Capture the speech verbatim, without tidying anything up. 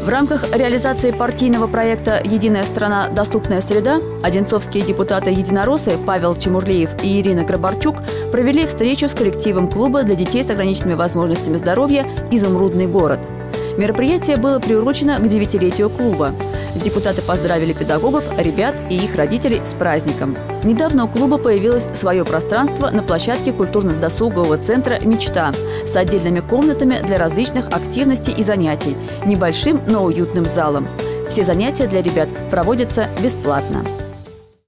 В рамках реализации партийного проекта «Единая страна. Доступная среда» одинцовские депутаты-единороссы Павел Чемурлиев и Ирина Грабарчук провели встречу с коллективом клуба для детей с ограниченными возможностями здоровья «Изумрудный город». Мероприятие было приурочено к девятилетию клуба. Депутаты поздравили педагогов, ребят и их родителей с праздником. Недавно у клуба появилось свое пространство на площадке культурно-досугового центра «Мечта» с отдельными комнатами для различных активностей и занятий, небольшим, но уютным залом. Все занятия для ребят проводятся бесплатно.